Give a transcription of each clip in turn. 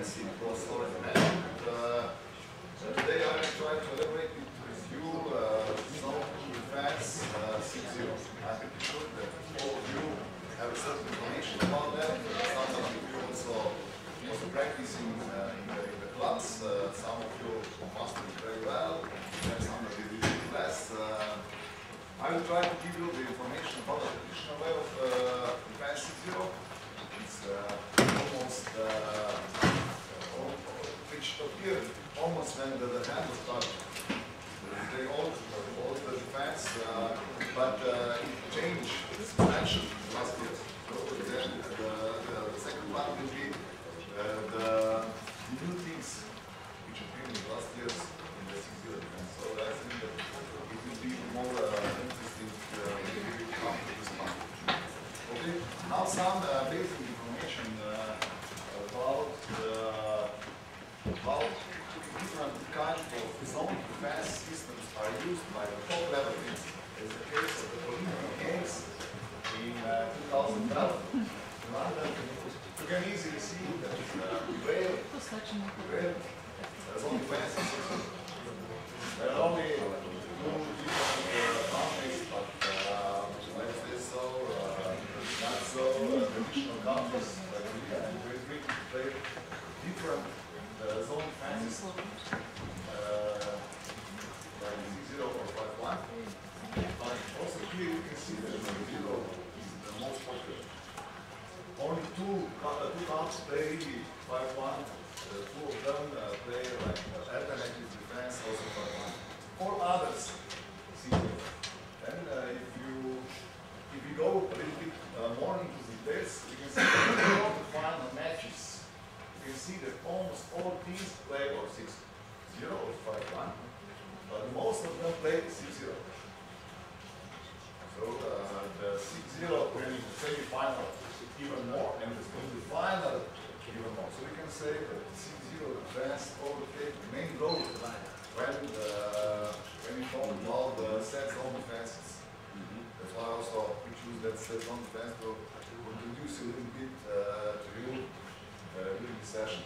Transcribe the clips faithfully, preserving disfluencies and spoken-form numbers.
expensive course already mentioned. Uh, today I will try to elaborate with you uh, some defense uh, six zero. I'm pretty sure that all of you have a certain information about that. Some of you also, also practicing uh, in, the, in the clubs. Uh, some of you master it very well, and some of you do it less. Uh, I will try to give you the information about the traditional way of uh, defense six zero. It's uh, almost, uh, which appeared almost when the, the hand was started. They all, all the defense, uh, but uh, it changed substantially in the last years. So then the, the, the second part will be uh, the new things which appeared in the last years in the six zero defense. So I think that it will be more uh, interesting uh, maybe after this part. Okay, now some uh, basic information uh, about uh, about different kinds of zone defense systems are used by the top level teams. As the case of the Olympic Games in uh, two thousand twelve in London, you can easily see that uh, whale, whale uh, zone defense systems. There are only two different uh, countries, but uh, let's say so, uh, not so uh, traditional countries like India and Great Britain play different uh, zone defenses, uh, like six zero or five one. But also here you can see that six zero is the most popular. Only two, uh, two countries play really five one. Uh, two of them uh, play like uh, alternative defense, also five one. All others, six zero. Then uh, if you if you go a little bit uh, more into details, you can see that all the final matches. You can see that almost all teams play or six zero or five one, but most of them play six zero. So uh, the six zero will be the semi-final even more, and the final even more. So we can say that six zero advanced overtake the main goal when uh, when we talk about the set zone defenses. Mm-hmm. That's why also we choose that set zone defense to introduce a little bit uh, to you uh, during the session.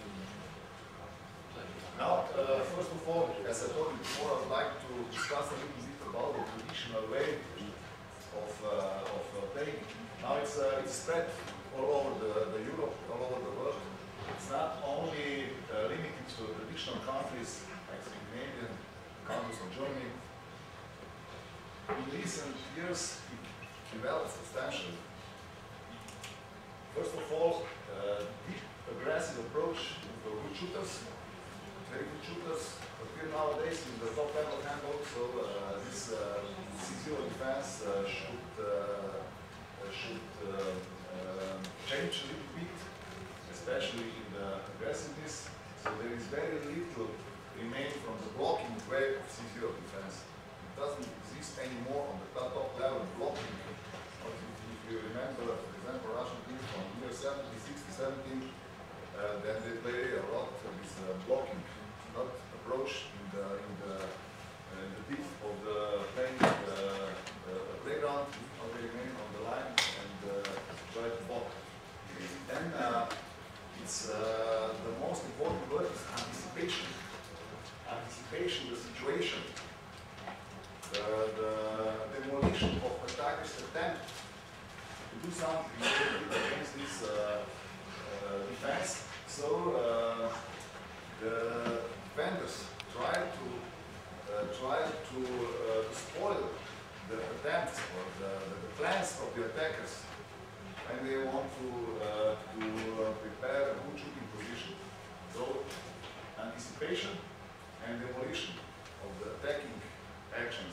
Now, uh, first of all, as I told you before, I would like to discuss a little bit about the traditional way of, uh, of uh, playing. Now it's, uh, it's spread all over the, the Europe, all over the world. It's not only uh, limited to traditional countries like Scandinavian countries or Germany. In recent years, it developed substantially. First of all, uh, deep aggressive approach for good shooters. Very good shooters appear nowadays in the top level handball, so uh, this uh, six zero defense uh, should, uh, uh, should uh, uh, change a little bit, especially in the aggressiveness. So there is very little remain from the blocking way of six zero defense. It doesn't exist anymore on the top, top level blocking. But if, if you remember, for example, Russian teams from year seventy, sixty, seventy, uh, then they play a lot with uh, blocking. Not approach in the in the, uh, in the deep of the playing uh, uh, playground, how they remain on the line and uh, try to block. Then uh, it's uh, the most important word is anticipation. Anticipation, the situation, the, the demolition of attackers' attempt to do something against this uh, uh, defense. So uh, the defenders try to uh, try to, uh, to spoil the attempts or the, the, the plans of the attackers, and they want to uh, to uh, prepare a good shooting position. So anticipation and demolition of the attacking actions.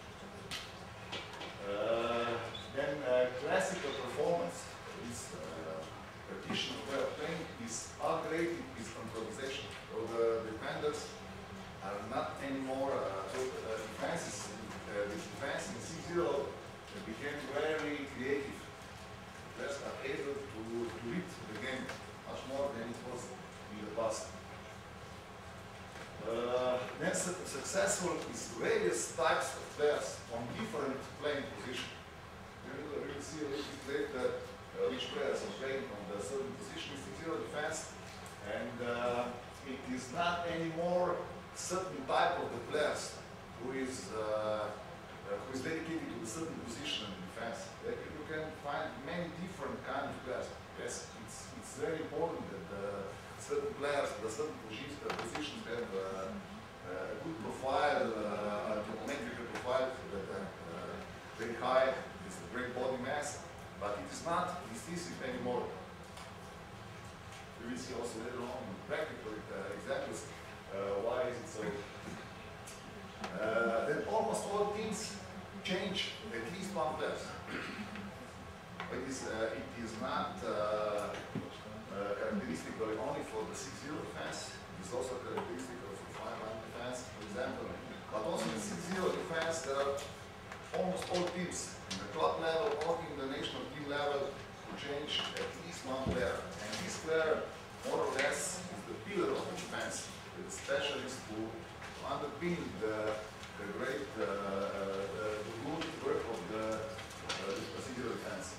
Uh, then uh, classical performance, this uh, traditional way of playing, is upgrading is improvisation. So the defenders are not anymore, uh, so uh, defenses, uh, the defense in six zero became very creative. Players are able to, to read the game much more than it was in the past. Uh, then su successful is various types of players on different playing positions. You will really see a little bit later uh, which players are playing on the certain position in six zero defense, and certain type of the players who is uh, uh, who is dedicated to a certain position in defense. Like you can find many different kind of players. Yes, it's it's very important that uh, certain players, the certain positions, uh, positions have uh, uh, a good profile, uh, a geometrical profile that are uh, very high, it's a great body mass, but it is not decisive anymore. We will see also later on practical uh, examples uh, why is it so. Uh, then almost all teams change at least one player. It is, uh, it is not uh, uh, characteristic only for the six zero defense, it is also characteristic of the five one defense, for example. But also in six zero defense, there are almost all teams in the club level or in the national team level who change at least one player. And this player, more or less, is the pillar of the defense, with the specialist who underpin the, the great, uh, uh, the, the good work of the, uh, the six zero defense.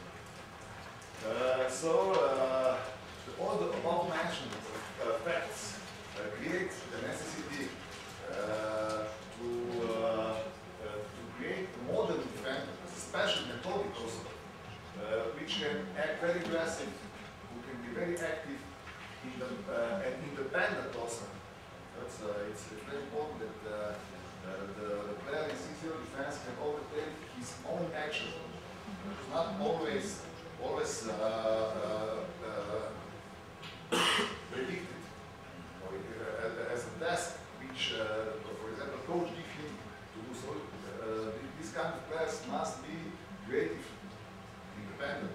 Uh, so, uh, the, all the above mentioned uh, facts uh, create the necessity uh, to, uh, uh, to create a modern defender, a special methodic also, uh, which can act very aggressive, who can be very active in the, uh, and independent also. That's, uh, it's very important that uh, uh, the, the player in six zero defense can overtake his own action. It's not always always uh, uh, uh, predicted or uh, as a task which, uh, for example, coach gives him to do. So uh, this kind of players must be creative, independent.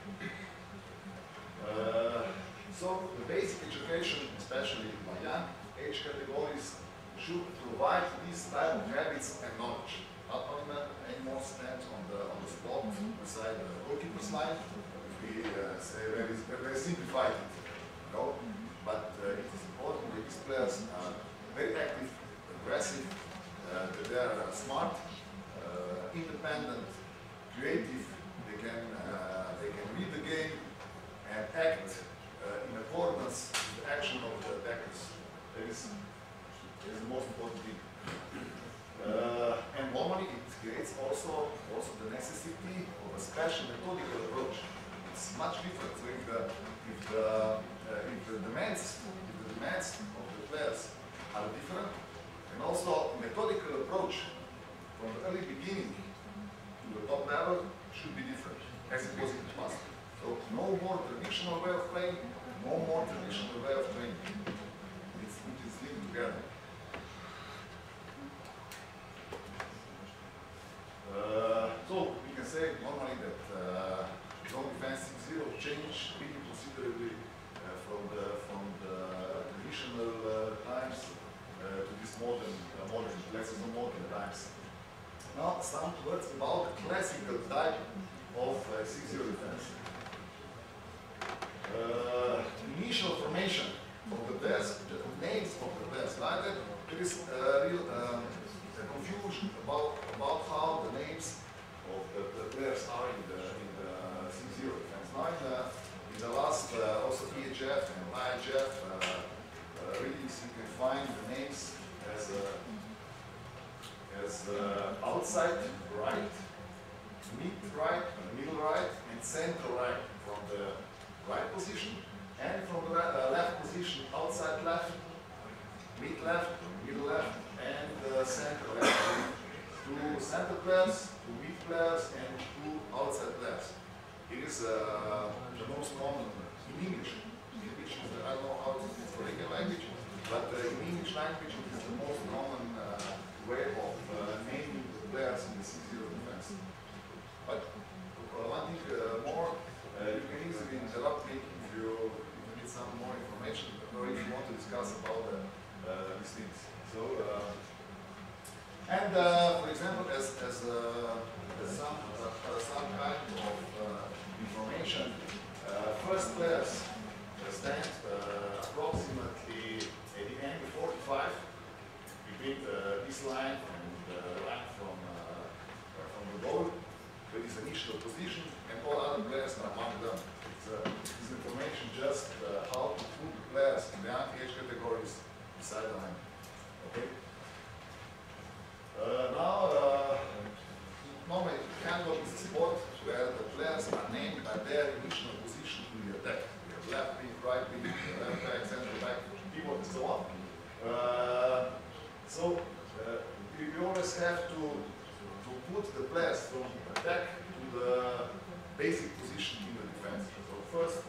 Uh, so the basic education, especially by young age categories, should provide this type of habits and knowledge. Not only anymore stand on the on the spot beside the goalkeeper's line. We uh, say very, very simplified it, you know? But uh, it is important that these players are very active, aggressive, uh, that they are smart, uh, independent, creative. They can uh, they can read the game and act uh, in accordance with the action of the attackers. That is, that is the most important thing. Uh, and normally it creates also, also the necessity of a special methodical approach. It's much different. So if the, if the, uh, if the demands, if the demands of the players are different, and also methodical approach from the early beginning to the top level should be different, as it was in the past. So no more traditional way of playing, no more traditional way of training. It's, it is linked together. Uh, so we can say normally that uh, zone defense six zero changed really considerably uh, from the from the traditional uh, times uh, to this modern uh, modern classical modern times. Now some words about the classical type of uh, six zero defense. Uh, initial formation of the players, the names of the players, like that, there is a real um, a confusion about about how the names of the, the players are in the in the six zero defense. Now in the in the last uh, also E H F and I H F uh, uh, readings, you can find the names as uh, as uh, outside right, mid right, middle right, and center right from the right position, and from the uh, left position outside left, mid left, middle left, and uh, center left. Two center players, two mid players, and two outside players. It is uh, the most common in English, which is, uh, I don't know how it is for Indian language, but uh, in English language it is the most common uh, way of uh, naming the players in the six zero defense. But uh, one thing uh, more, uh, you can easily interrupt me if you, if you need some more information or if you want to discuss about uh, uh, these things. So, uh, and uh, for example, as, as, uh, as some, uh, some kind of uh, information, uh, first players stand uh, approximately at the angle forty-five between uh, this line and the line from, uh, from the goal with his initial position, and all other players are among them. It's, uh, this information just uh, how to put the players in the anti-age categories beside the line.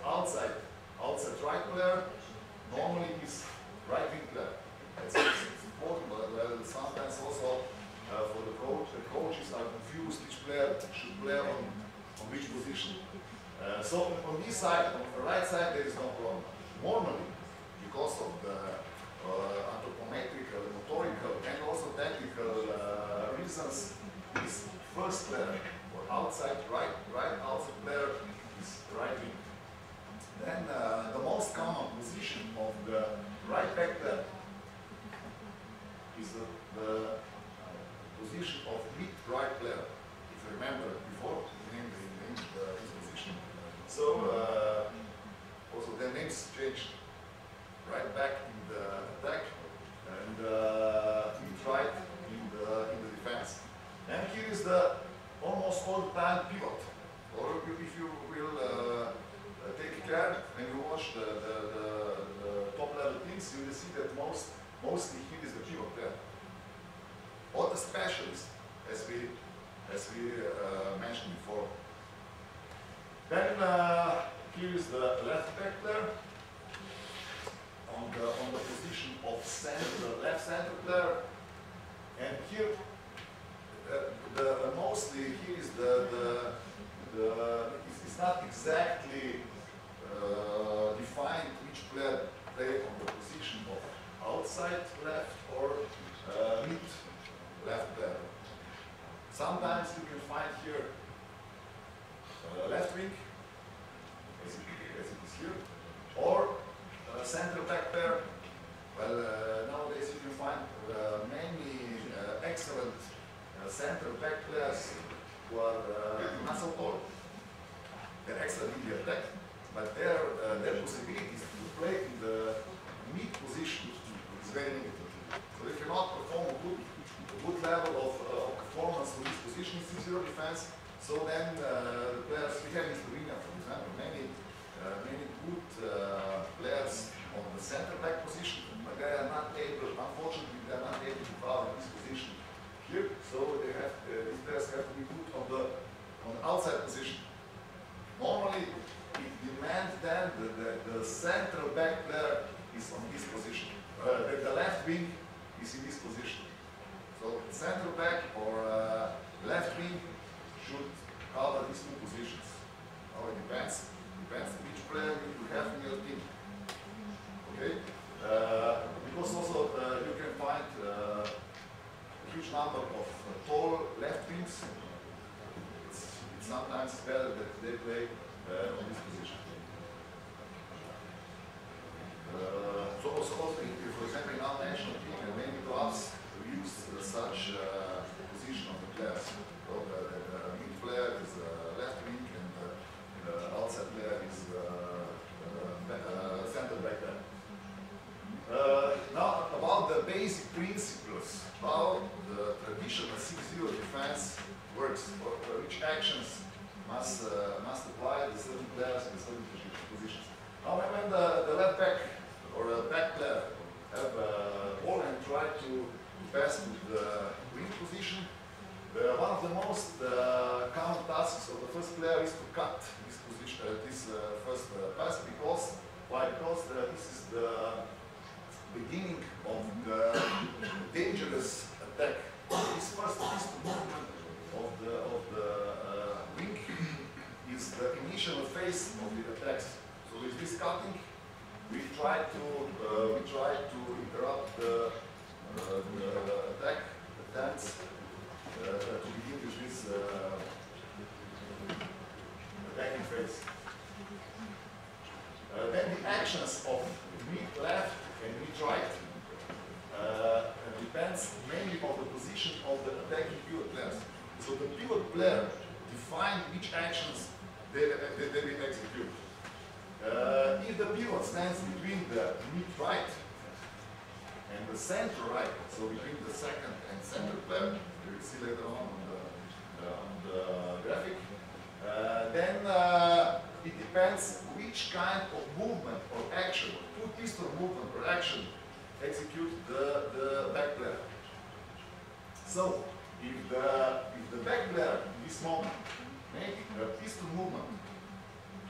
outside, outside right player normally is right wing player. It's, it's important, but well, sometimes also uh, for the coach, the coaches are confused which player should play on, on which position. Uh, so on this side, on the right side, there is no problem. Normally, because of the uh, anthropometrical, motorical, and also technical uh, reasons, this first player, or outside right, right outside player, is right wing. Then uh, the most common position of the right back player is the, the uh, position of mid right player. If you remember before, we named, we named uh, his position. So uh, also their names changed. Right back in the attack and uh, mid right in the in the defense. And here is the almost all the time pivot. Or if you will uh, take care when you watch the, the, the, the top level things, you will see that most mostly here is the pivot there. Or the specialist, as we as we uh, mentioned before. Then uh, here is the left back there on the on the position of center, left center player, and here uh, the uh, mostly here is the the, the it's, it's not exactly uh, defined which player play on the position of outside left or uh, mid left player. Sometimes you can find here uh, left wing, as it, as it is here, or uh, center back pair. Well, uh, nowadays you can find uh, many uh, excellent uh, center back players who are uh, not so tall. They're excellent in the attack, but their uh, their possibilities to play in the mid position is very limited. So if you not perform a good, a good level of, uh, of performance in this position in zero defense, so then uh, the players, we have Mister Wiener, for example, many uh, many good uh, players on the center back position, but they are not able, unfortunately, they are not able to foul in this position here. So they have uh, these players have to be good on the on the outside position. Normally, it demands then that the, the central back player is on this position. Uh, the, the left wing is in this position. So central back or uh, left wing should cover these two positions. Now it depends. Depends which player you have in your team. Okay? Uh, because also uh, you can find uh, a huge number of uh, tall left wings. It's, it's sometimes better that they play uh, on this position. Uh, so also, also if, for example, in our national team and many clubs use uh, such uh, position of the players. So the, the, the mid player is uh, left wing and uh, the outside player is uh, uh, uh, center back there. Uh, now about the basic principles, how the traditional six zero defense works, or, or which actions must uh, must apply to certain players in certain positions. Now when the, the left back or a back player have a ball and try to pass to the wing position, the, one of the most uh, common tasks of the first player is to cut this position, uh, this uh, first uh, pass, because why? Because uh, this is the beginning of the dangerous attack. This first this movement of the of the uh, wing is the initial phase of the attacks. So with this cutting, we try to uh, we try to interrupt the, uh, the attack attempts uh, to begin with this uh, attacking phase. Uh, then the actions of mid left and mid right uh, depends mainly on the position of the attacking pivot players. So the pivot player defines which actions they, they, they will execute. Uh, if the pivot stands between the mid right and the center right, so between the second and center player, you will see later on on the, uh, on the graphic, uh, then uh, it depends which kind of movement or action, two pistol movement or action, execute the, the back player. So, if the, if the back player in this moment make a pistol movement to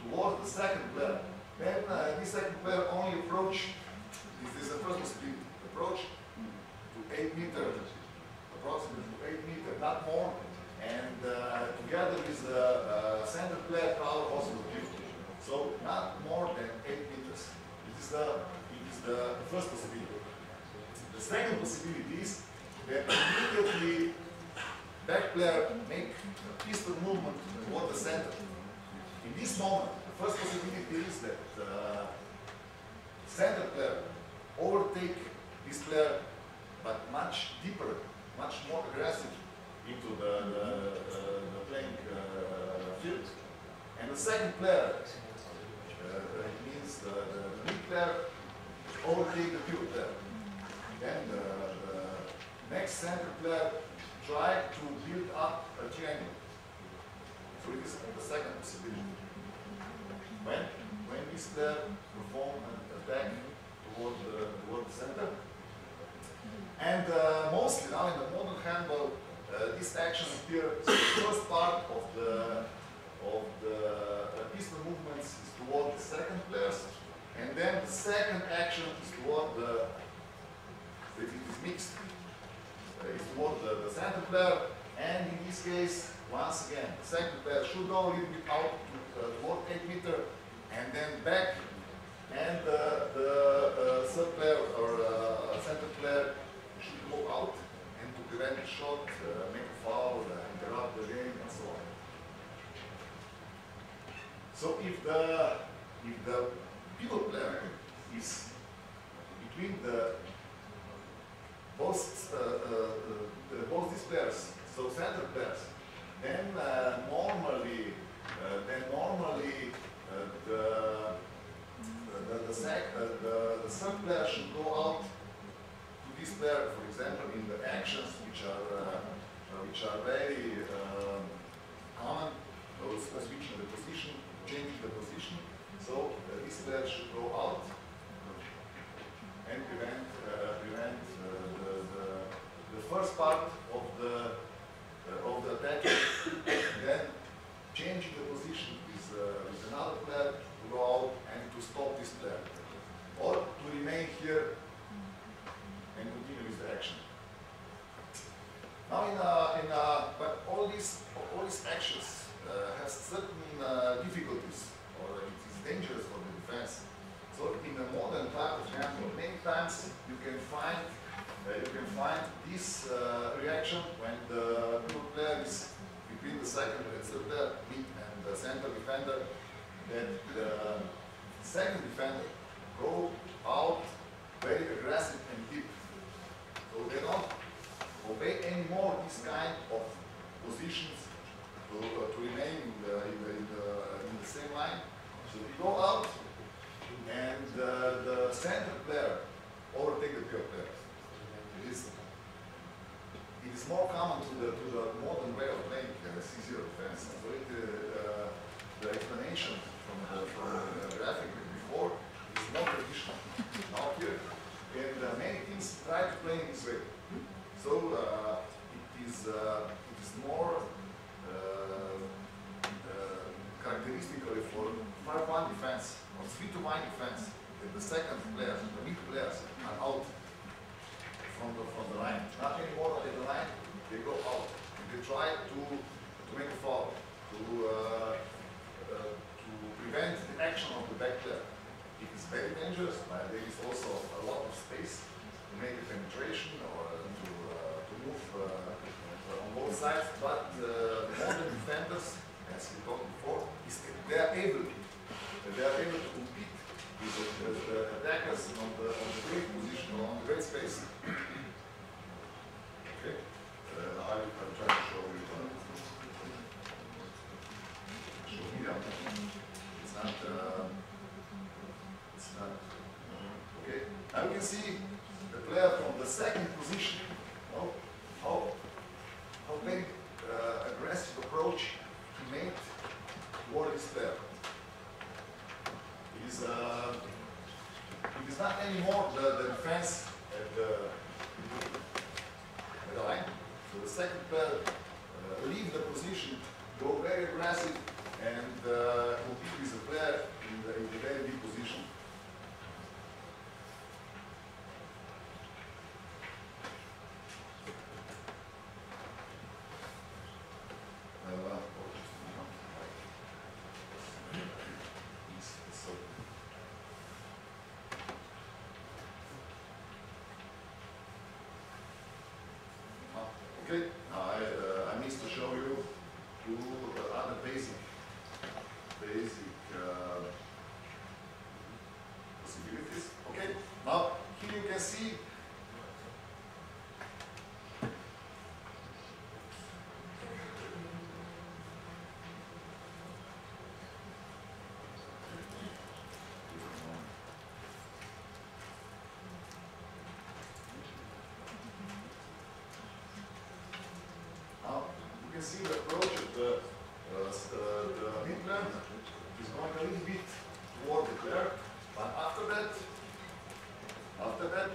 towards the second player. Then uh, this second player only approach, this is the first possibility, approach to eight meters, approximately to eight meters, not more, and uh, together with the uh, center player power also will so not more than eight meters. It is the, it is the first possibility. The second possibility is that immediately back player make a pistol movement toward the center. In this moment, the first possibility is that uh, center player overtake this player, but much deeper, much more aggressive into the, the, uh, the playing uh, field. And the second player, uh, it means the, the, the mid player, overtake the pure player. Then the, the next center player try to build up a triangle. So it is the second possibility. When, when this player perform an attack toward the, toward the center. And uh, mostly now in the modern handball, uh, this action appears the first part of the of the uh, pistol movements is toward the second players, and then the second action is toward the, it is mixed, uh, is toward the, the center player, and in this case, once again, the second player should go a little bit out to, uh, toward eight meter, and then back, and uh, the uh, third player or uh, center player should go out, and to prevent the shot, uh, make a foul, uh, interrupt the game, and so on. So if the if the pivot player is between the both uh, uh, uh, both these players, so center players, then uh, normally uh, then normally uh, the the the, sec, uh, the the third player should go out to this player, for example, in the actions which are uh, which are very uh, common, those switching the position, changing the position. So uh, this player should go out and prevent uh, prevent uh, the, the the first part of the uh, of the attack. Then changing the position with uh, with another player to go out and to stop this player, or to remain here and continue with the action. Now in a, in a, but all these all these actions uh, have certain uh, difficulties, or it is dangerous for the defense. So in a modern type of handball, many times you can find uh, you can find this uh, reaction when the pivot player is between the second and third player, mid and the center defender, that the second defender go out very aggressive and deep. So they don't obey anymore this kind of positions to, uh, to remain in the, in, the, in, the, in the same line. So we go out, and uh, the center player overtake the pure player. It is, it is more common to the, to the modern way of playing uh, C zero defense. So it, uh, the explanation from the, from the graphic before is more traditional. Now here, and uh, many teams try to play in this way. So uh, it is uh, it is more uh, uh, characteristically for five one defense or three to one defense that the second players, the mid players, are out from the from the line. Not anymore at the line, they go out. And they try to to make a foul, to uh, uh, to prevent the action of the back player. It is very dangerous, but there is also a lot of space to make a penetration or to, uh, to move uh, on both sides. But uh, modern defenders, as we talked before, is they are able they are able to compete with the, with the attackers on the on the great position or on the great space. Okay, uh, I will try to show you. Uh, show here. It's not. Uh, Okay, now you can see the player from the second position, oh, how, how very uh, aggressive approach he made toward this player. It is, uh, it is not anymore the, the defense at the, at the line. So the second player uh, leave the position, go very aggressive, and uh, compete with the player in the, in the very weak position. Uh, Okay, now I, uh, I missed to show you two uh, other basic, basic uh, possibilities. Okay, now here you can see you can see the approach of the, uh, the mid-plan is going a little bit toward the player, but after that, after that,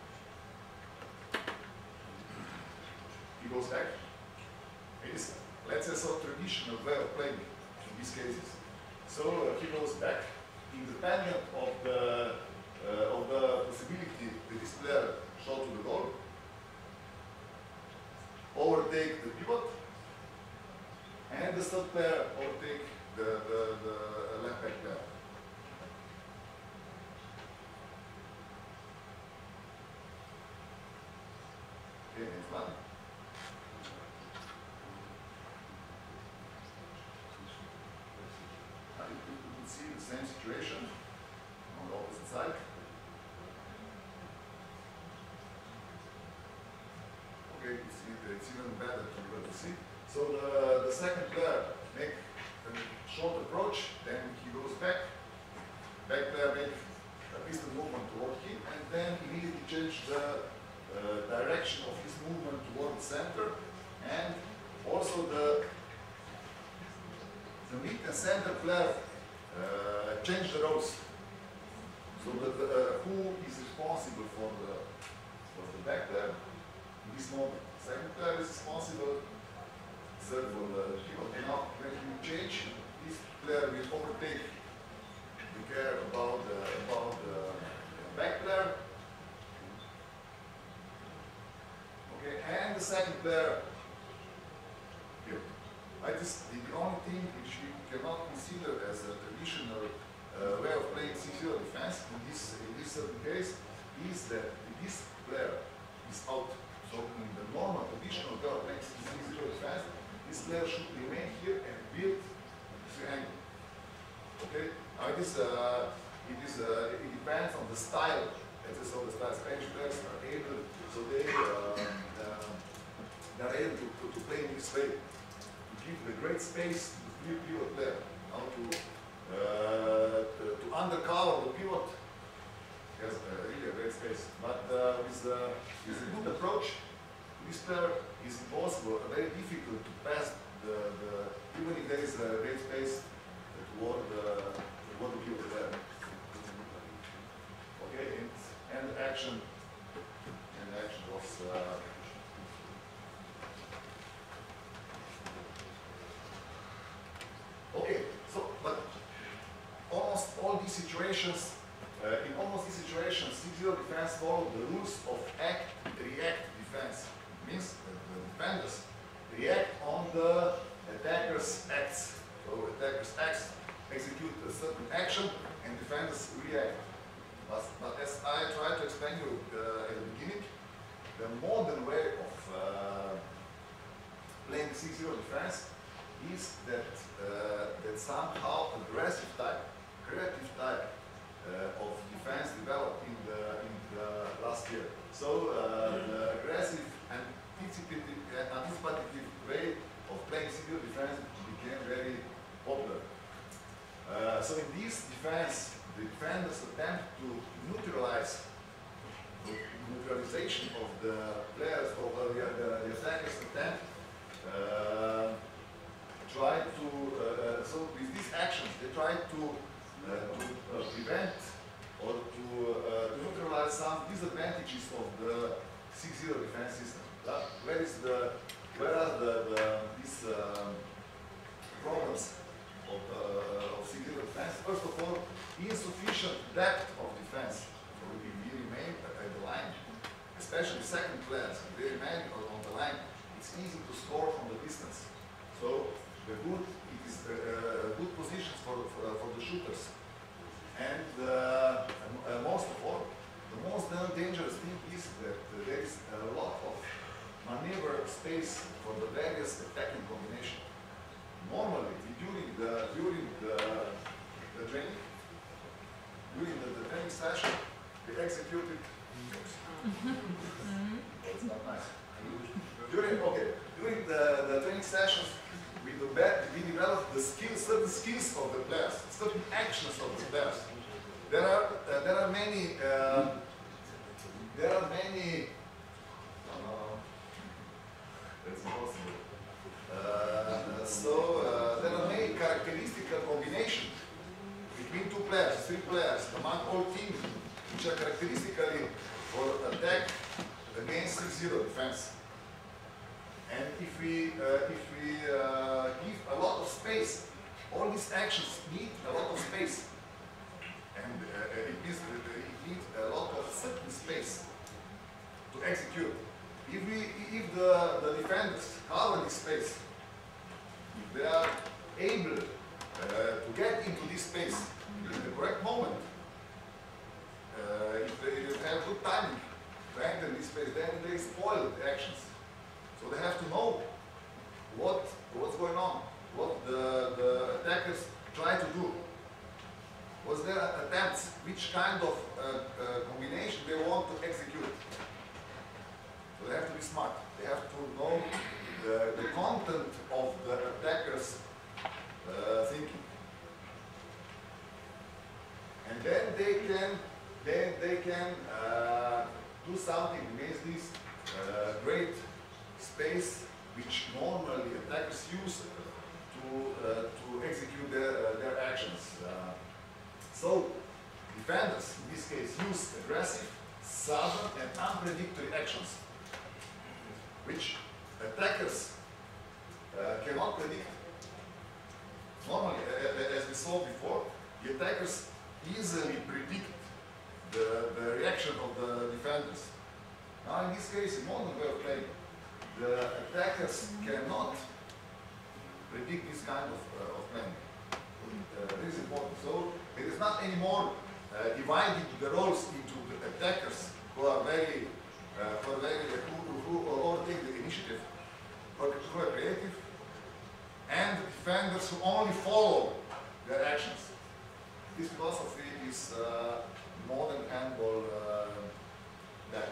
he goes back. It is, let's say, so traditional way of playing in these cases. So uh, he goes back, independent of the uh, of the possibility that this player shot to the goal, overtake the pivot, and the third player overtake the, the, the left back player. Okay, next one. Now you can see the same situation on the opposite side. Okay, you see that it's even better to be able to see. So the, the second player make a short approach, then he goes back, back player make a pistol movement toward him, and then immediately change the uh, direction of his movement toward the center, and also the, the mid and center player uh, change the roles. So that uh, who is responsible for the, for the back player in this moment? Second player is responsible. Third for the pivot. And now when you change, this player will overtake the care about the about the back player. Okay, and the second player here. Right, this the only thing which we cannot consider as a traditional uh, way of playing six zero defense in this in this certain case is that this player is out. So in the normal traditional way of playing six zero defense, this player should remain here and build the angle. Okay? Now it is, uh, it, is uh, it depends on the style. As I saw, the style Spanish players are able, so they, uh, uh, they are able to, to, to play in this way, to give the great space to the pivot player. Now to, uh, to, to undercover the pivot, has uh, really a great space. But uh, with, uh, with a good approach, this player is impossible, very difficult to pass the, the even if there is a great space toward the toward the pivot player. Okay, and, and action and action was uh, okay. So, but almost all these situations, uh, in almost these situations, six zero defense follow the rules of act, react defense. Means that the defenders react on the attacker's acts. So attackers acts execute a certain action and defenders react. But, but as I tried to explain you uh, at the beginning, the modern way of uh, playing six zero defense is that uh, that somehow aggressive type, creative type uh, of defense developed in the in the last year. So uh, the aggressive anticipative, uh, anticipative way of playing civil defense became very popular. Uh, so in this defense, the defenders attempt to neutralize the neutralization of the players, or the, the, the attackers attempt uh, try to, uh, so with these actions, they try to, uh, to uh, prevent or to, uh, to neutralize some disadvantages of the six zero defense system. Uh, where is the, where are the, the these um, problems of, first of all, insufficient depth of defense. So if we remain at the line, especially second players, if they remain on the line, it's easy to score from the distance. So the good, it is uh, good positions for, for, for the shooters. And uh, uh, most of all, the most dangerous thing is that uh, there is a lot of maneuver space for the various attacking combination. Normally, during the during the, the training, during the, the training session, we executed. It's not nice. During okay, during the, the training sessions, we do we develop the skills, certain skills of the players, certain actions of the players. There are uh, there are many uh, there are many. Uh, that's impossible. Uh, so uh, there are many characteristical combinations between two players, three players, among all teams, which are characteristically for attack against six zero defense. And if we uh, if we uh, give a lot of space, all these actions need a lot of space, and uh, it means it needs a lot of certain space to execute. If we if the the defenders cover this space, if they are able uh, to get into this space in the correct moment, uh, if, they, if they have good timing to enter this space, then they spoil the actions. So they have to know what what's going on, what the, the attackers try to do. Was there attempts, which kind of uh, uh, combination they want to execute. So they have to be smart. They have to know the, the content of the attackers' uh, thinking. And then they can then they can uh, do something against this uh, great space which normally attackers use to uh, to execute their uh, their actions. Uh, so defenders in this case use aggressive, sudden, and unpredictable actions, which attackers uh, cannot predict. Normally, uh, as we saw before, the attackers easily predict the, the reaction of the defenders. Now, in this case, in modern way of playing, the attackers cannot predict this kind of, uh, of playing. Uh, this is important. So, it is not anymore uh, divided the roles into the attackers who are very, uh, who are very, who, who, or take the initiative, or who are creative, and defenders who only follow their actions. This philosophy is uh, modern handball uh, that.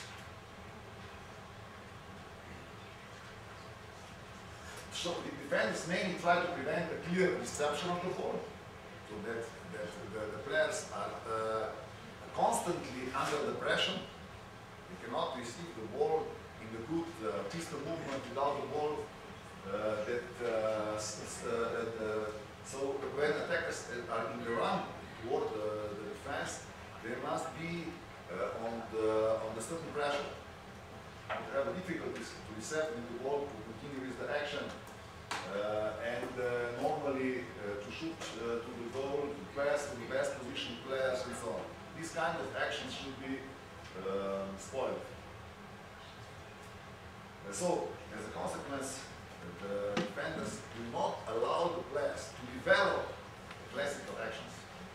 So the defenders mainly try to prevent a clear reception of the ball, so that, that the, the players are uh, constantly under the pressure. They cannot receive the ball in the good uh, pistol movement without the ball. Uh, that uh, uh, uh, so when attackers are in the run toward the, the defense, they must be uh, on the on the certain pressure. They have difficulties to reset the ball, to continue with the action, uh, and uh, normally uh, to shoot uh, to the goal, to pass to the best position players, and so on. These kind of actions should be uh, spoiled. Uh, so, as a consequence, the defenders do not allow the players to develop classical actions.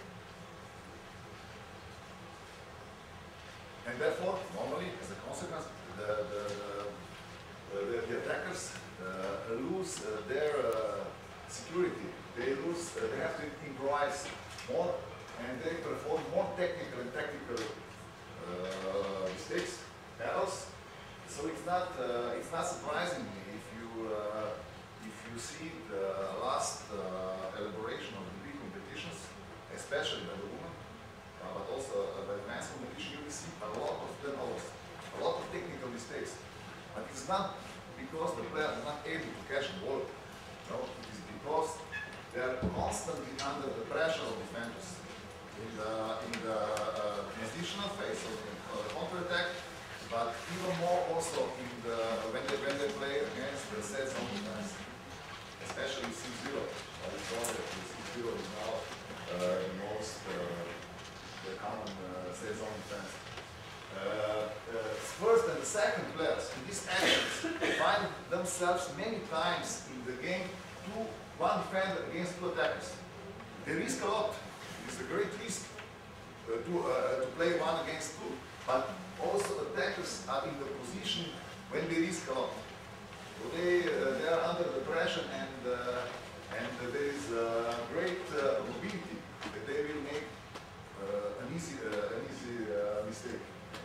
And therefore, normally, as a consequence, the, the, the, the, the attackers uh, lose uh, their uh, security. They lose, uh, they have to improvise more, and they perform more technical and tactical uh, mistakes, errors. So it's not, uh, it's not surprising if you, uh, if you see the last uh, elaboration of the big competitions, especially by the women, uh, but also uh, by the men's competition, you will see a lot of turnovers, a lot of technical mistakes. But it's not because the players are not able to catch the ball. No, it is because they are constantly under the pressure of defenders in the in the uh, transitional phase of the uh, counter-attack, but even more also in the when they when they play against the set zone defense, especially six zero. I saw that the six zero is now uh, uh, in most uh, the common uh, say zone defense. Uh, uh, first and the second players in these actions find themselves many times in the game two, one defender against two attackers. They risk a lot. It's a great risk uh, to, uh, to play one against two, but also attackers are in the position when they risk a lot. So they, uh, they are under the pressure, and, uh, and there is uh, great uh, mobility that they will make uh, an easy, uh, an easy uh, mistake.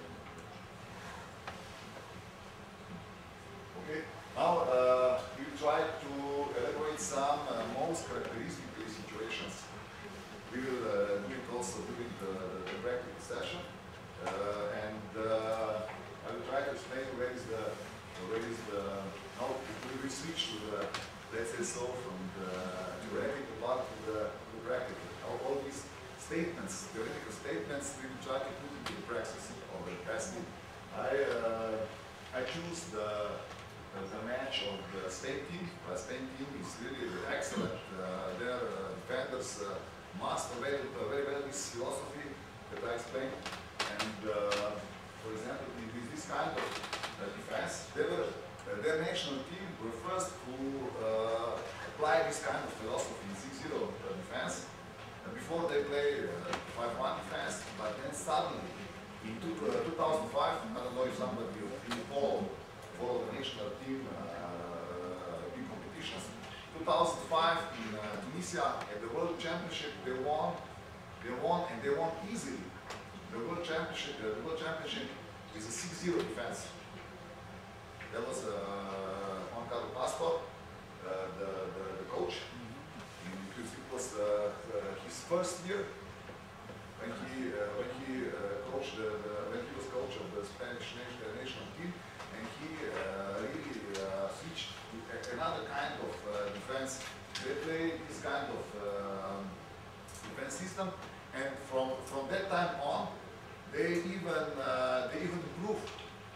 Okay. Now uh, we will try to elaborate some uh, most characteristic situations. We will uh, do it also during the, the, the practical session, uh, and uh, I will try to explain where is the where is the now we will switch to the, let's say so, from the theoretical part to the, to the practical. Now all these statements, theoretical statements, we will try to put into the praxis of the testing. I uh, I choose the the match of the Spain team. The Spain team is really excellent. Uh, their uh, defenders uh, master very, uh, very well this philosophy that I explained. And uh, for example, with this kind of uh, defense, they were, uh, their national team were first to uh, apply this kind of philosophy in six zero uh, defense uh, before they play five one uh, defense. But then suddenly, in two, uh, two thousand five, I don't know if somebody will follow for the national team uh, in competitions. two thousand five in uh, Tunisia at the World Championship, they won, they won, and they won easily. The World Championship, uh, the World Championship is a six zero defense. That was uh, Juan Carlos Pastor, uh, the, the the coach, because it was uh, uh, his first year when he uh, when he uh, coached the, the when he was coach of the Spanish national, national team. And he uh, really uh, switched to another kind of uh, defense. They play this kind of uh, defense system, and from from that time on, they even uh, they even improved.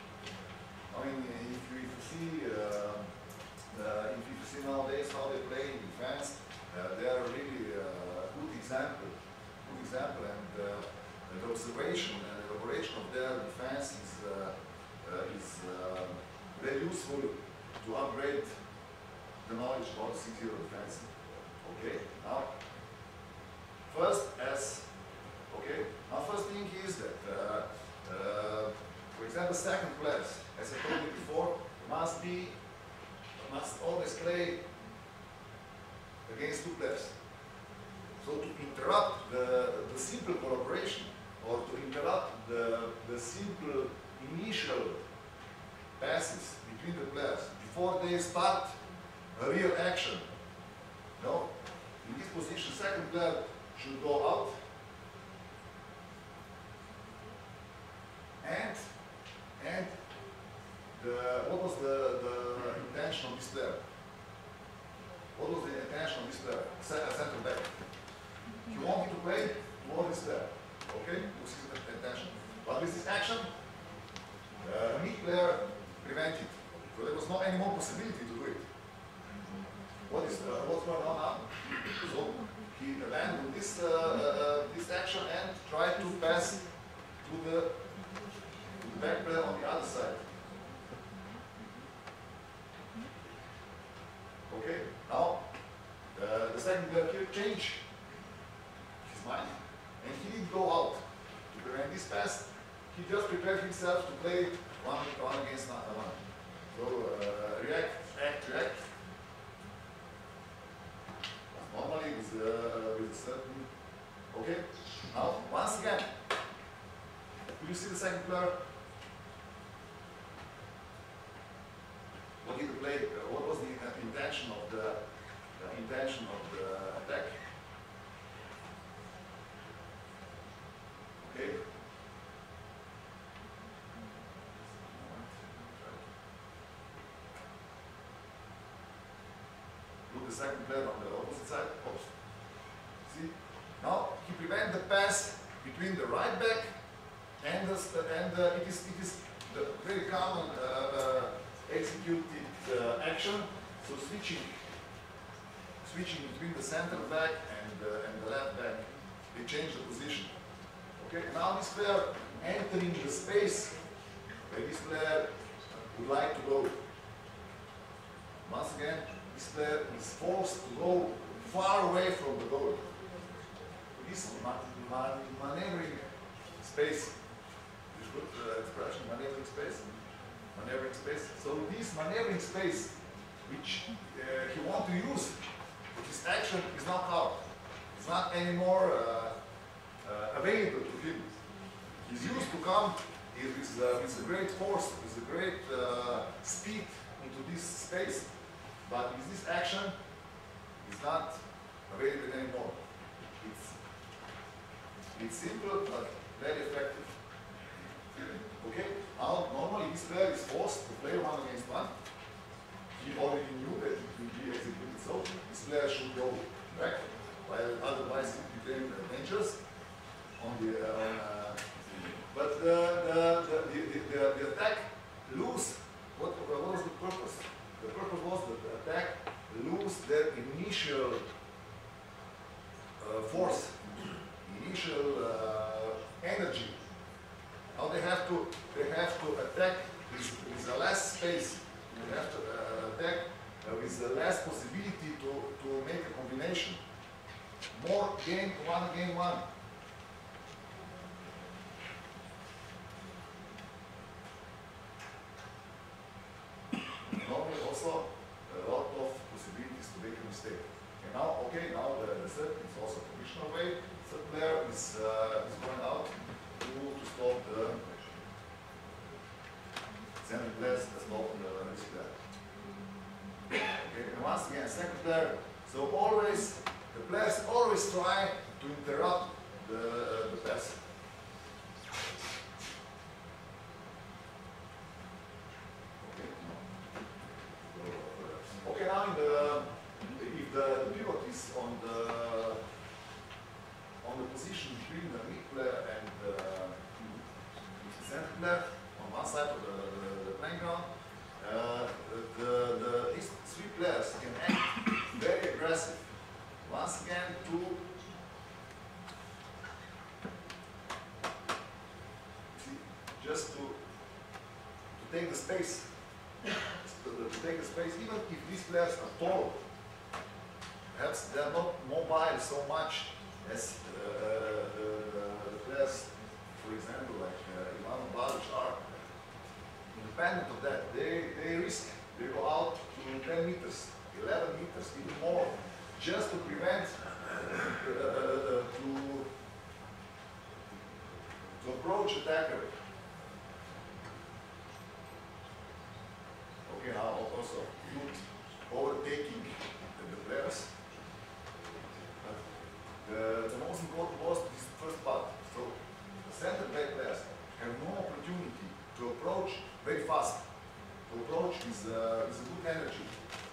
I mean, if you, if you see uh, uh, if you see nowadays how they play in defense, uh, they are really uh, good example, good example, and uh, the observation and elaboration of their defense is. Uh, Uh, is uh, very useful to upgrade the knowledge about six zero defense. Okay, now, first as, okay, now first thing is that, uh, uh, for example, second players, as I told you before, must be, must always play against two players. So to interrupt the, the simple collaboration, or to interrupt the, the simple initial passes between the players before they start a real action. No, in this position, second player should go out and and the what was the, the intention of this player? What was the intention of this player? Center back. He wanted to play toward this player. Okay, this is the intention. But with this action, uh, a mid player prevented. So there was not any more possibility to do it. What is uh, what's going on now? So he abandoned this uh, uh, this action and tried to pass to the, to the back player on the other side. Okay, now uh, the second player here changed his mind, and he didn't go out to prevent this pass. He just prepared himself to play one, one against one. So uh, react, act, react. Normally with, uh, with a certain. Okay. Now once again, do you see the second player? What did the play? Uh, what was the uh, intention of the uh, intention of the attack? Okay. Put the second player on the opposite side. Oops. See? Now he prevents the pass between the right back and the, and uh, it is it is the very common uh, uh, executed uh, action. So switching switching between the center back and uh, and the left back they change the position. Okay, now this player entering the space where this player would like to go. Once again, this player is forced to go far away from the goal. This man man maneuvering space, this good uh, expression, maneuvering space, maneuvering space. So this maneuvering space, which uh, he wants to use, his action is not out. It's not anymore uh, uh, available to him. He's used to come with, uh, with a great force, with a great uh, speed into this space, but with this action, it's not available anymore. It's, it's simple, but very effective. Okay, now normally this player is forced to play one against one. He already knew that it will be executed, so this player should go back, while otherwise it became dangerous on the uh, on, uh, but the the, the, the, the, the attack lose what, what was the purpose? The purpose was that the attack lose their initial uh, force, initial uh, energy. Now they have to they have to attack with, with the less space. They have to uh, attack uh, with the less possibility to, to make a combination. More game one game one. Normally also a lot of possibilities to make a mistake. And now, okay, now the, the set is also traditional way. Third player is, uh, is going out to, to stop the center players to stop the this player. Okay, and once again, second player. So always, the players always try to interrupt the, uh, the pass. Okay, now in the, if the, the pivot is on the on the position between the mid player and the, the center player on one side of the, the, the playing ground, uh, the, the these three players can act very aggressive. Once again, to see, just to to take the space. To, to take the space, even if these players are tall, perhaps they are not mobile so much as uh, the, the players, for example, like uh, Ivan Balic are. Independent of that, they, they risk, they go out to ten meters, eleven meters, even more, just to prevent, uh, uh, to, to approach attacker. Okay, now also good overtaking the, the players. But the, the most important was this first part. So the center back players have no opportunity to approach very fast, to approach with, uh, with a good energy.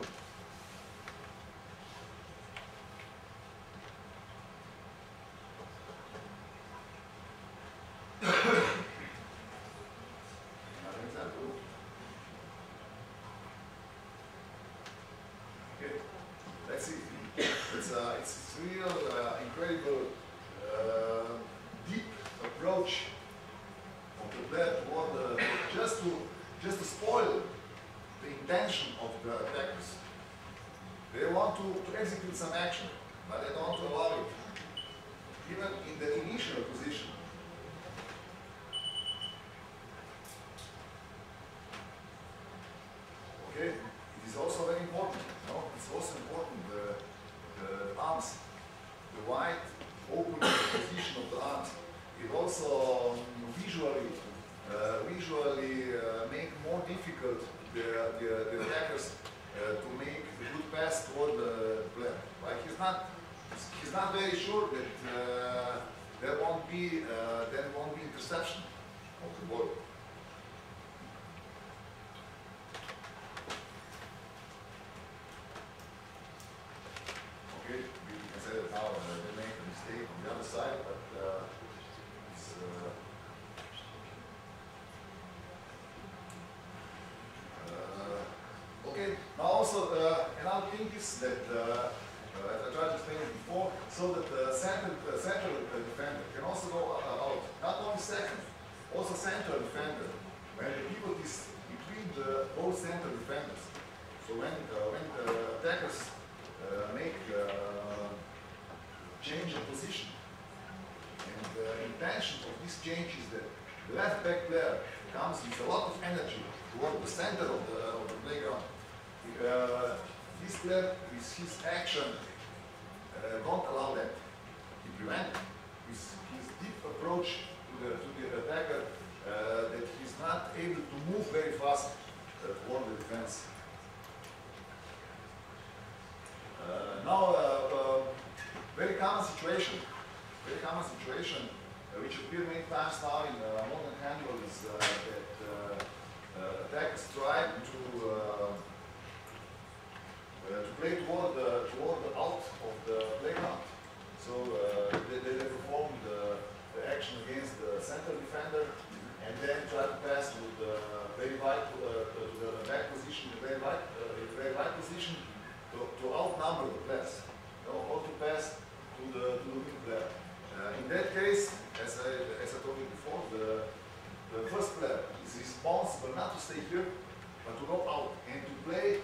Another example. Let's see. It's a it's a real uh, incredible uh, deep approach of the player toward the, just to just to spoil the intention of the attackers. They want to, to execute some action, but they don't allow it, even in the initial position. Okay, it is also very important. No, it's also important the, the arms, the wide open position of the arms. It also um, visually, uh, visually uh, make more difficult the, the, the attackers uh, to make a good pass toward the player. Like he's not, he's not very sure that uh, there won't be uh, there won't be interception of the ball. Okay, we can say that now uh, they make a mistake on the other side, but uh, it's uh, uh, okay. Now also uh, another thing is that uh, uh, as I tried to explain before, so that the center, the central defender can also go out. Not only second, also central defender. When the pivot is between the both central defenders. So when uh, when the attackers uh, make uh, change of position, and the intention of this change is that the left back player comes with a lot of energy toward the center of the, of the playground. Uh, this player, with his action, uh, don't allow that. He prevents with his deep approach to the, to the attacker uh, that he's not able to move very fast uh, toward the defense. Uh, now, uh, uh, very common situation, very common situation, uh, which appear many times now in uh, modern handball is uh, that uh, uh, attackers try to uh, uh, to play toward the toward the out of the playground. So uh, they, they perform the, the action against the center defender, and then try to pass to the very wide uh, to the back position, the very wide, uh, the very wide position. To, to outnumber the players, you know, or to pass to the to the wing player. Uh, in that case, as I as I told you before, the the first player is responsible not to stay here, but to go out and to play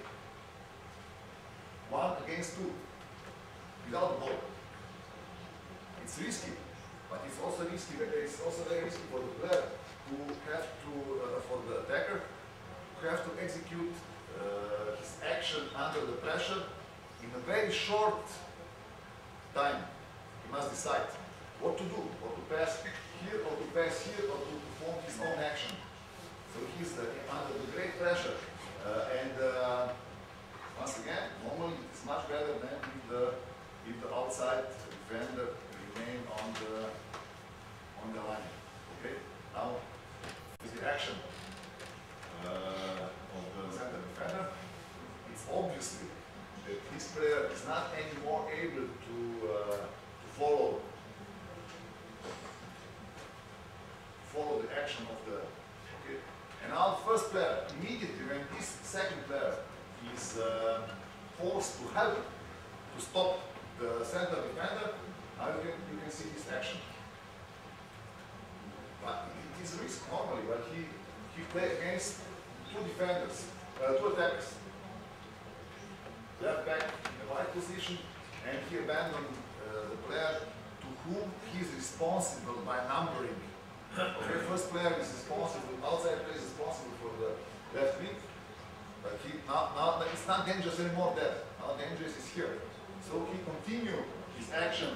one against two without the ball. It's risky, but it's also risky. It's also very risky for the player who have to uh, for the attacker who have to execute Uh, his action under the pressure in a very short time. He must decide what to do, or to pass here, or to pass here, or to perform his own action. So he's uh, under the great pressure. Uh, and uh, once again, normally it's much better than if the, if the outside defender remain on the on the line. Okay? Now is the action. Uh, of the center defender, it's obviously that this player is not anymore able to, uh, to follow follow the action of the, okay? And now the first player, immediately when this second player is uh, forced to help to stop the center defender, now you can, you can see this action. But it is a risk normally, but he, he plays against two defenders, uh, two attackers. Left back in the right position, and he abandoned uh, the player to whom he is responsible by numbering. Okay, first player is responsible, outside player is responsible for the left wing, but he now, now it's not dangerous anymore there. Now dangerous is here. So he continue his action.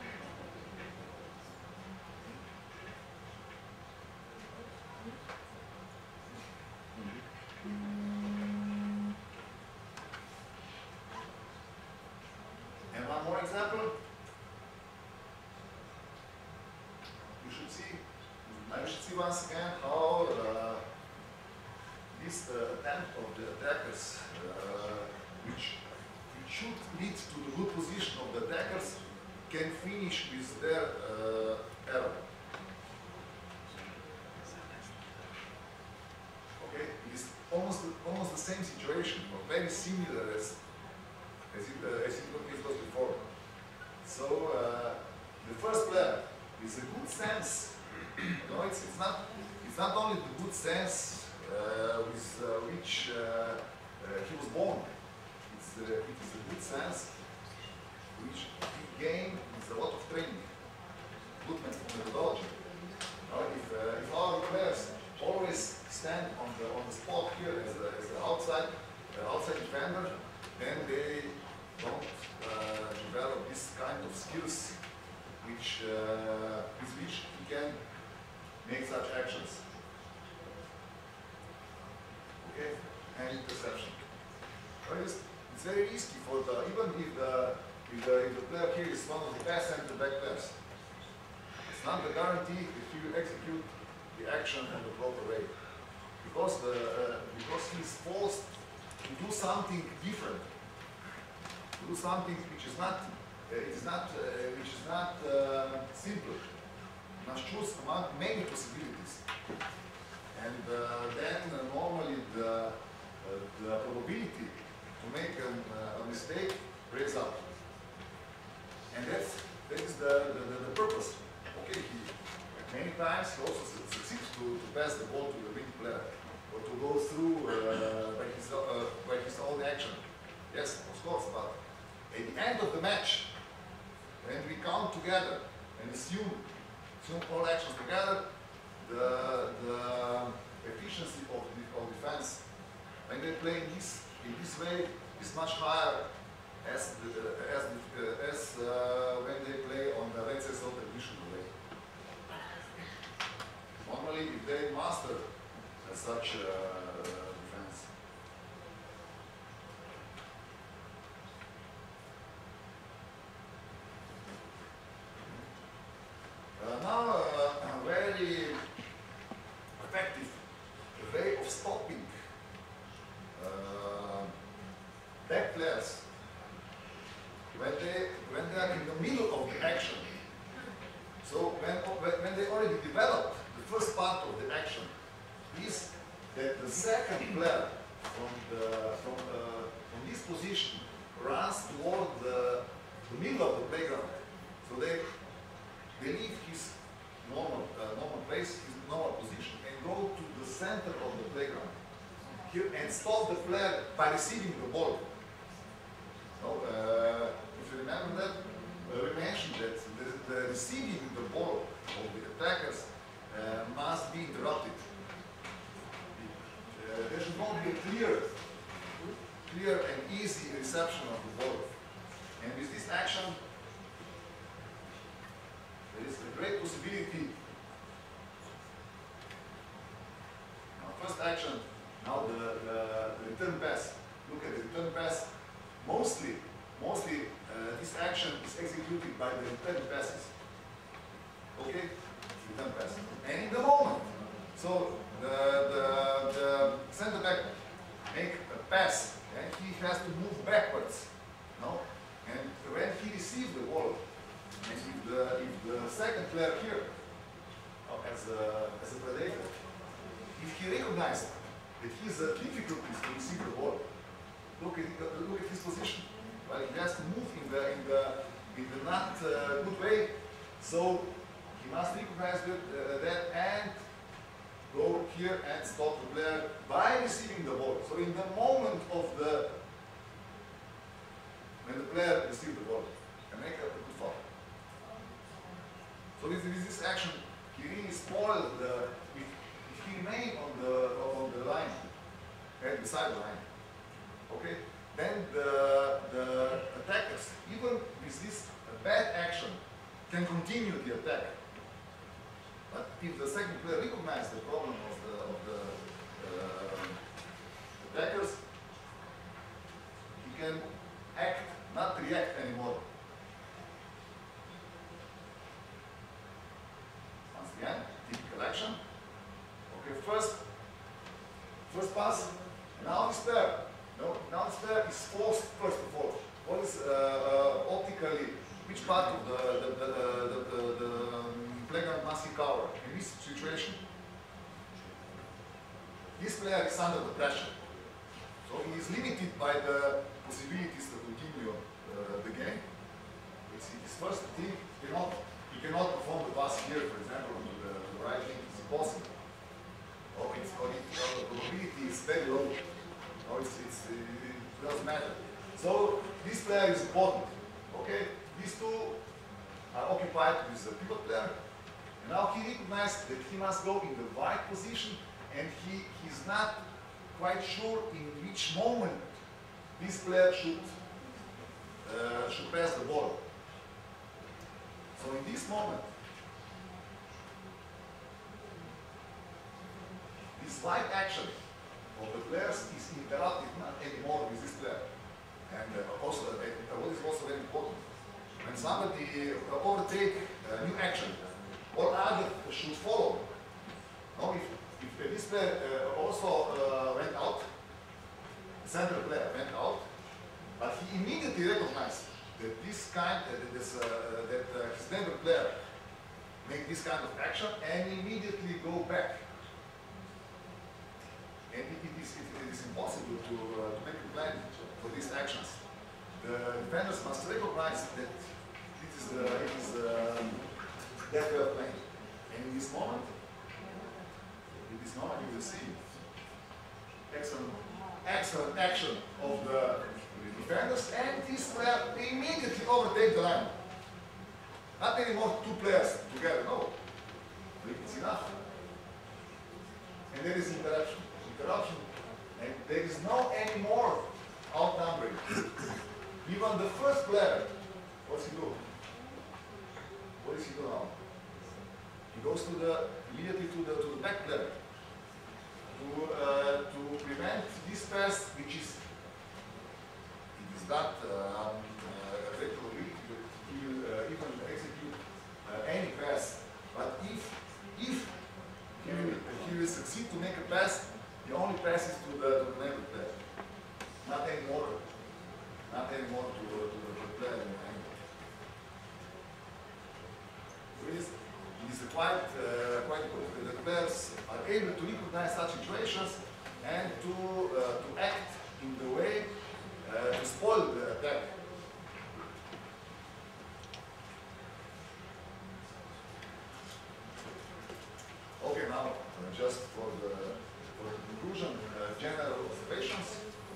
And one more example. You should see, now you should see once again how uh, this uh, attempt of the attackers, uh, which, which should lead to the good position of the attackers, can finish with their uh, error. Okay, it is almost almost the same situation, or very similar as as it, uh, as it was before. So uh, the first player is a good sense. You know, it's, it's not it's not only the good sense uh, with uh, which uh, uh, he was born. It's uh, it is a good sense which he gained with a lot of training, good methodology. You know, if, uh, if our players always stand on the on the spot here as the, as the outside uh, outside defender, then they don't uh, develop this kind of skills which uh, with which he can make such actions. Okay, and interception. Right? It's, it's very risky for the even if the if the, if the player here is one of the best center back players. It's not the guarantee if he will execute the action in the proper way, because the uh, because he is forced to do something different, to do something which is not uh, it is not uh, which is not uh, simple. You must choose among many possibilities, and uh, then uh, normally the uh, the probability to make an, uh, a mistake raise up. And that's, that is the, the, the, the purpose. Okay, he, many times he also su succeeds to, to pass the ball to the weak player, or to go through uh, by, his, uh, by his own action. Yes, of course, but at the end of the match, when we count together and assume, assume all actions together, the, the efficiency of, the, of defense, when they play in this, in this way, is much higher as, the, as, the, as uh, when they play on the, let's say, so traditional way. Normally, if they master uh, such uh, defense. Uh, now, uh, a very effective way of stopping uh, back players when they when they are in the middle of the action. So when when they already developed the first part of the action, is that the second player from the from uh, from this position runs toward the, the middle of the playground. So they they leave his normal uh, normal place, his normal position, and go to the center of the playground here and stop the player by receiving the ball. So, uh, if you remember that, uh, we mentioned that the, the receiving the ball of the attackers uh, must be interrupted. Uh, there should not be a clear, clear and easy reception of the ball. And with this action, there is a great possibility. Now, first action, now the, the, the return pass. Look at the return pass. Mostly, mostly uh, this action is executed by the return passes. Okay? Return pass. And in the moment, so the, the, the center back make a pass and he has to move backwards. No? And when he receives the ball, and if the, if the second player here, uh, as, a, as a predator, if he recognizes that he has difficulties to receive the ball, look at, uh, look at his position. Well, he has to move in the, in the, in the not uh, good way, so he must recognize that, uh, that and go here and stop the player by receiving the ball. So in the moment of the, when the player receives the ball, and make a good foul. So with, with this action, he really spoiled the, if, if he remained on the, on the line, at the sideline, okay, then the, the attackers, even with this bad action, can continue the attack. But if the second player recognizes the problem of the, of the uh, attackers, he can act, not react anymore. Once again, typical action. Okay, first, first pass, now this player. No, now this player is forced first of all. What is uh, uh, optically, which part of the, the, the, the, the, the um, playground must he cover? In this situation, this player is under the pressure. So he is limited by the possibilities to continue uh, the game. It's his first thing, he cannot, he cannot perform the pass here, for example, on the, the right wing, it's impossible. Or, it's, or it, uh, the probability is very low. Or it's, it's, it doesn't matter. So this player is important. Okay, these two are occupied with the pivot player. And now he recognized that he must go in the wide position, and he he's not quite sure in which moment this player should uh, should pass the ball. So in this moment, this wide action of the players is interrupted not anymore with this player. And uh, also, uh, what is also very important, when somebody uh, overtake a new action, all others should follow. Now, if, if this player uh, also uh, went out, the central player went out, but he immediately recognized that this kind, uh, this, uh, that uh, his neighbor player make this kind of action and immediately go back. And it, it, is, it, it is impossible to, uh, to make a plan for these actions. The defenders must recognize that This is the, it is um, that way of playing. And in this moment, in this moment you will see excellent, excellent action of the defenders, and this player immediately overtake the line. Not anymore two players together, no. It's enough. And there is interruption. Interruption. And there is no any more outnumbering. Even the first player, what's he do? What does he do now? He goes to the immediately to the to the back player to uh, to prevent this pass, which is it is not um, uh, regularly. He will uh, even execute uh, any pass, but if if he will, he will succeed to make a pass, the only pass is to the to the neighbor player, not anymore, not anymore to, to the, the player in the angle. It is, it is quite uh, quite good. The players are able to recognize such situations and to uh, to act in the way uh, to spoil the attack. Okay, now uh, just for the for the conclusion, uh, general observations.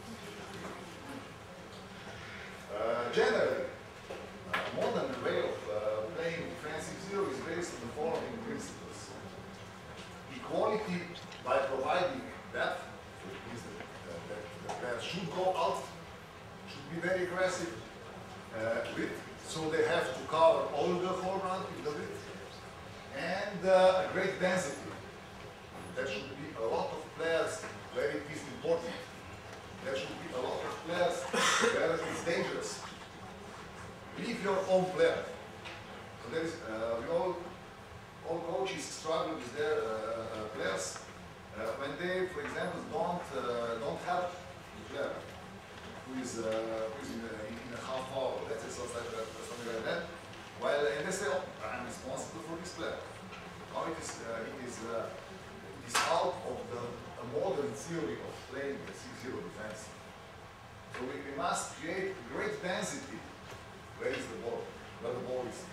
Uh, generally, uh, modern way of uh, playing defensive zero is based on the following principles: equality by providing depth, so it means that, uh, that the player should go out, should be very aggressive, uh, width, so they have to cover all the foreground in the width, and uh, a great density. There should be a lot of players where it is important. There should be a lot of players where it is dangerous. Leave your own player. So there is, uh, we all, all coaches struggle with their uh, uh, players uh, when they, for example, don't uh, don't have the player who is, uh, who is in, a, in a half hour, let's say something like that, something like that. While and they say, oh, I'm responsible for this player. Now it is uh, it is uh, it is out of the a modern theory of playing the six zero defense. So we, we must create great density. Where is the ball? Where the ball is.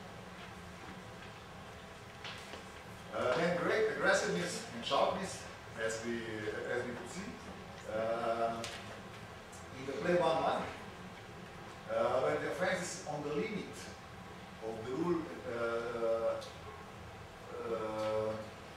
Uh, and great aggressiveness and sharpness, as we as we could see. Uh, in the play one one, uh, when the offense is on the limit of the rule, uh, uh,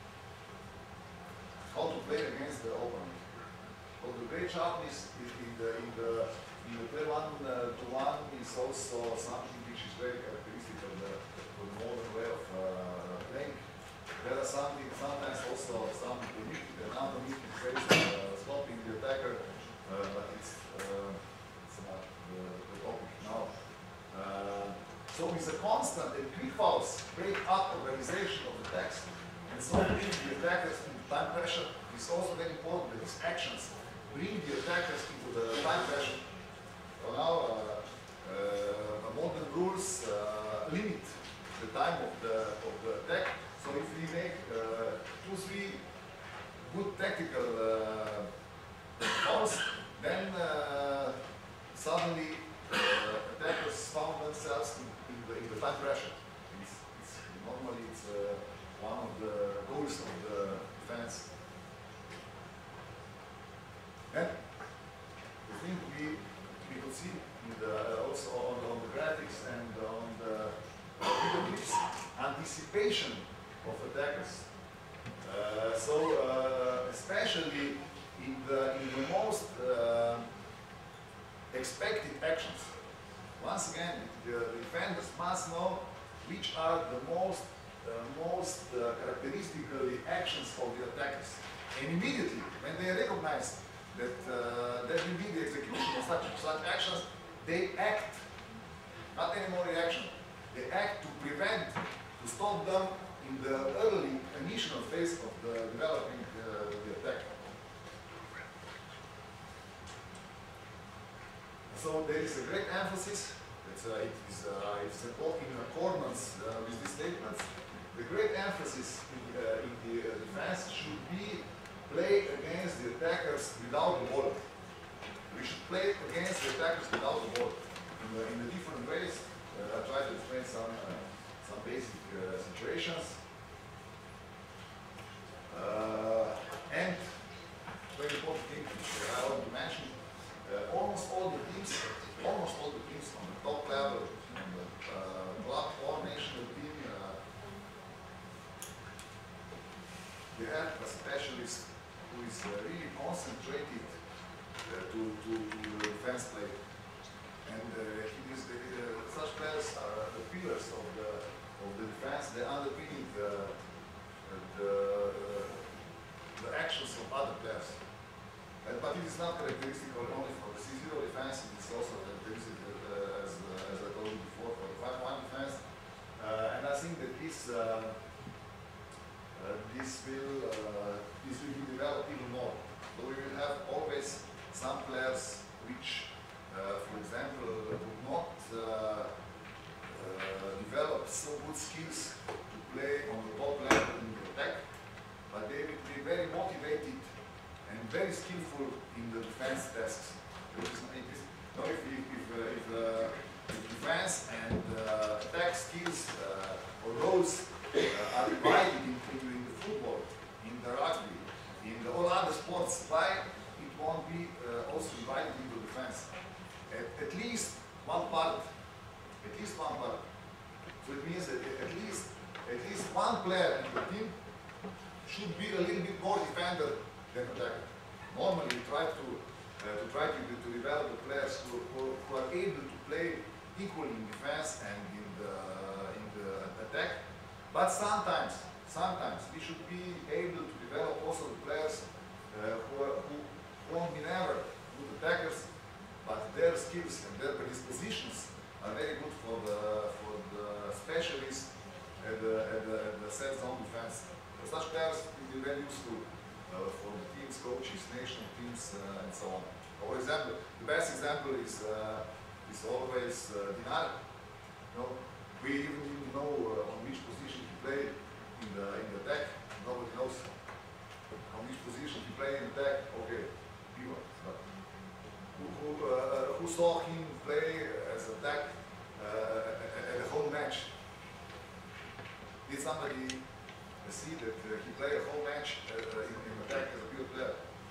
how to play against the opponent. So the great sharpness is in the in the in the play one uh, to one is also something which is very characteristic of the, of the modern way of uh, playing. There are something sometimes also some unique anatomy in face of uh, stopping the attacker, uh, but it's uh, it's not the, the topic now. Uh, so with a constant and quick pulse, break up organization of the text, and so bring the attackers into time pressure. It's also very important that these actions bring the attackers into the time pressure. So now, uh, uh, modern rules uh, limit the time of the of the attack. So if we make uh, two, three good tactical uh, calls, then uh, suddenly uh, attackers found themselves in, in, the, in the time pressure. It's, it's, normally, it's uh, one of the goals of the defense. Then, the thing we we could see in the, also on, on the graphics and on the video clips, anticipation of attackers. Uh, so, uh, especially in the in the most uh, expected actions. Once again, the, the defenders must know which are the most uh, most uh, characteristically actions of the attackers, and immediately when they recognize that uh, that will be the execution of such, such actions, they act, not anymore reaction, they act to prevent, to stop them in the early initial phase of the developing uh, the attack. So there is a great emphasis, it's, uh, it is, uh, it's in accordance uh, with these statements. The great emphasis in, uh, in the uh, defense should be play against the attackers without the ball. We should play against the attackers without the ball in the, in the different ways. Uh, I'll try to explain some uh, some basic uh, situations. Uh, and very important thing which I want to mention, uh, almost all the teams, almost all the teams on the top level, on the uh, club or national team, uh, they have a specialist who is uh, really concentrated uh, to, to, to the defense play. And uh, he is the, uh, such players are the pillars of the, of the defense, they underpinning the, the, uh, the actions of other players. Uh, but it is not characteristic only for the C zero defense, it is also characteristic, uh, as, uh, as I told you before, for the five one defense. Uh, and I think that this, uh, uh, this, will, uh, this will be developed even more. So we will have always some players which, uh, for example, would not uh, uh, develop so good skills to play on the top level in the attack, but they will be very motivated and very skillful in the defense tasks. Because it is, you know, if, if, if, uh, if, uh, if defense and uh, attack skills uh, or roles uh, are divided into in the football, in the rugby, in the all other sports, why it won't be uh, also divided into defense? At, at least one part, at least one part. So it means that at least at least one player in the team should be a little bit more defender than attacker. Normally, we try to uh, to try to, to develop the players who, who, who are able to play equally in defense and in the in the attack. But sometimes, sometimes we should be able to develop also the players uh, who, are, who won't be never good attackers, but their skills and their predispositions are very good for the for the specialists at the at the, at the set zone defense. For such players will be very useful uh, for the teams, coaches, national teams, uh, and so on. For example, the best example is uh, is always uh, Dinar. You know, we even didn't know uh, on which position he played in the in the attack. Nobody knows on which position he played in attack. Okay, pivot. But who who, uh, who saw him play as attack uh, at a whole match? Did somebody see that uh, he played a whole match uh, in, in attack as a pure player?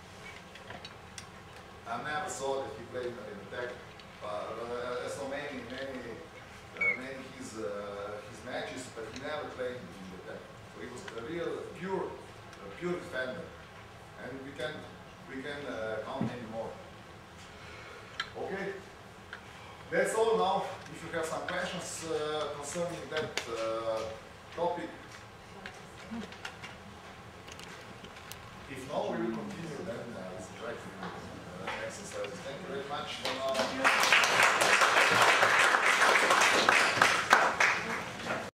I never saw that he played in attack. But uh, I saw many, many, uh, many his uh, his matches, but he never played in the attack. So he was a real, pure, a pure defender, and we can we can uh, count him more. Okay, that's all now. If you have some questions uh, concerning that uh, topic, if not, we will continue then uh, with the practical uh, exercises. Thank you very much for now.